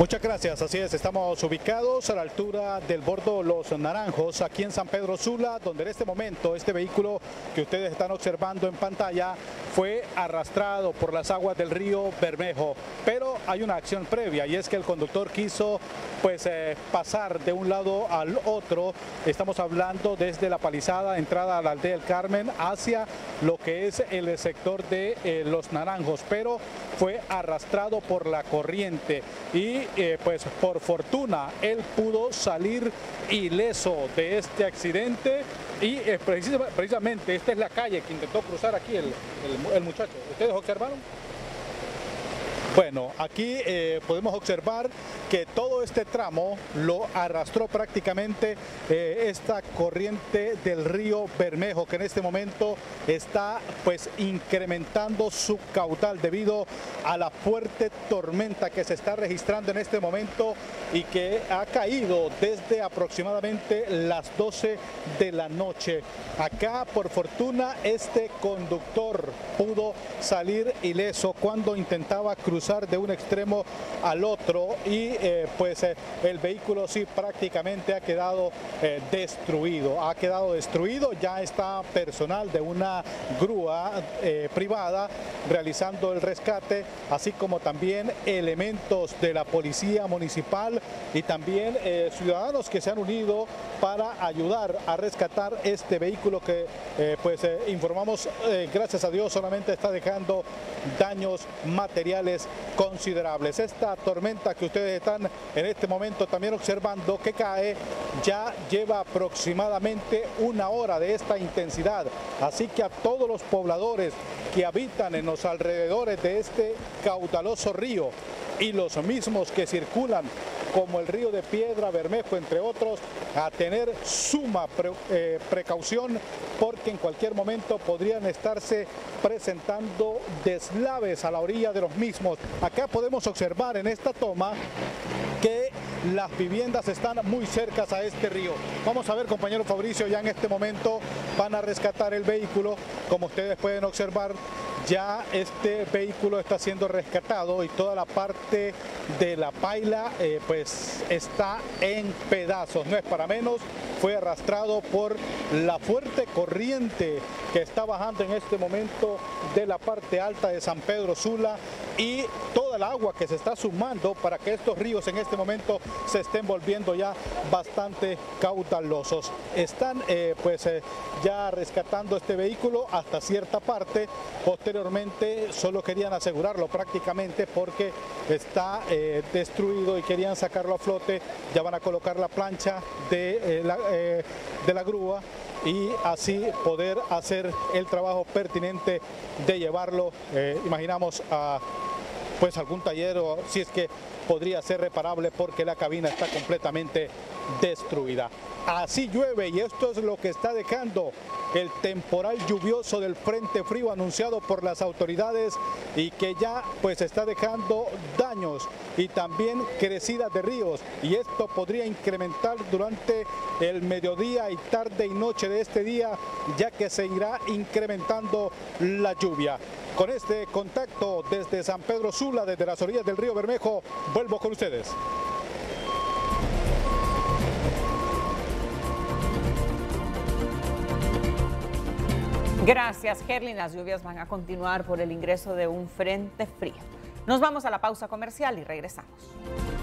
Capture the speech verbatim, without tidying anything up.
Muchas gracias, así es, estamos ubicados a la altura del bordo Los Naranjos, aquí en San Pedro Sula, donde en este momento este vehículo que ustedes están observando en pantalla fue arrastrado por las aguas del río Bermejo. Pero hay una acción previa y es que el conductor quiso pues eh, pasar de un lado al otro. Estamos hablando desde la Palizada, entrada a la aldea del Carmen, hacia lo que es el sector de eh, Los Naranjos, pero fue arrastrado por la corriente y eh, pues por fortuna él pudo salir ileso de este accidente y eh, precisamente esta es la calle que intentó cruzar aquí el, el, el muchacho. ¿Ustedes observaron? Bueno, aquí eh, podemos observar que todo este tramo lo arrastró prácticamente eh, esta corriente del río Bermejo, que en este momento está pues incrementando su caudal debido a la fuerte tormenta que se está registrando en este momento y que ha caído desde aproximadamente las doce de la noche. Acá, por fortuna, este conductor pudo salir ileso cuando intentaba cruzar de un extremo al otro y eh, pues eh, el vehículo sí prácticamente ha quedado eh, destruido, ha quedado destruido, ya está personal de una grúa eh, privada realizando el rescate, así como también elementos de la policía municipal y también eh, ciudadanos que se han unido para ayudar a rescatar este vehículo que eh, pues eh, informamos, eh, gracias a Dios solamente está dejando daños materiales considerables. Esta tormenta que ustedes están en este momento también observando que cae ya lleva aproximadamente una hora de esta intensidad, así que a todos los pobladores que habitan en los alrededores de este caudaloso río y los mismos que circulan como el río de Piedra, Bermejo, entre otros, a tener suma pre, eh, precaución porque en cualquier momento podrían estarse presentando deslaves a la orilla de los mismos. Acá podemos observar en esta toma que las viviendas están muy cercas a este río. Vamos a ver, compañero Fabricio, ya en este momento van a rescatar el vehículo. Como ustedes pueden observar, ya este vehículo está siendo rescatado y toda la parte de la paila eh, pues está en pedazos. No es para menos, fue arrastrado por la fuerte corriente que está bajando en este momento de la parte alta de San Pedro Sula y toda el agua que se está sumando para que estos ríos en este momento se estén volviendo ya bastante caudalosos. Están eh, pues eh, ya rescatando este vehículo hasta cierta parte. Posteriormente solo querían asegurarlo prácticamente porque está eh, destruido y querían sacarlo a flote. Ya van a colocar la plancha de, eh, la, eh, de la grúa y así poder hacer el trabajo pertinente de llevarlo, eh, imaginamos, a pues algún taller o si es que podría ser reparable porque la cabina está completamente destruida. Así llueve y esto es lo que está dejando el temporal lluvioso del frente frío anunciado por las autoridades y que ya pues está dejando daños y también crecidas de ríos, y esto podría incrementar durante el mediodía y tarde y noche de este día, ya que se irá incrementando la lluvia. Con este contacto desde San Pedro Sula, desde las orillas del río Bermejo, vuelvo con ustedes. Gracias, Herlin. Las lluvias van a continuar por el ingreso de un frente frío. Nos vamos a la pausa comercial y regresamos.